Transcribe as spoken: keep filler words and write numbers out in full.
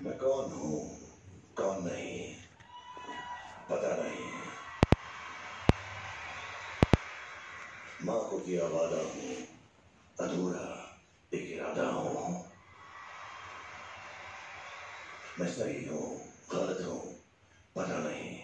मैं कौन हूँ कौन नहीं पता नहीं। माँ को किया वादा हूँ, अधूरा एक इरादा हूँ। मैं सही हूँ गलत हूँ पता नहीं।